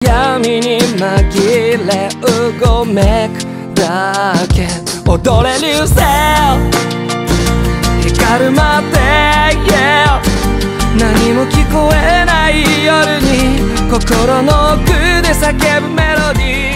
闇に紛れうごめくだけ踊れ流星光るまで、yeah、何も聞こえない夜に心の奥で叫ぶメロディー